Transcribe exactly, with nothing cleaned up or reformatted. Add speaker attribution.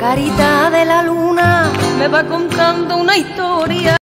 Speaker 1: carita de la luna me va contando una historia.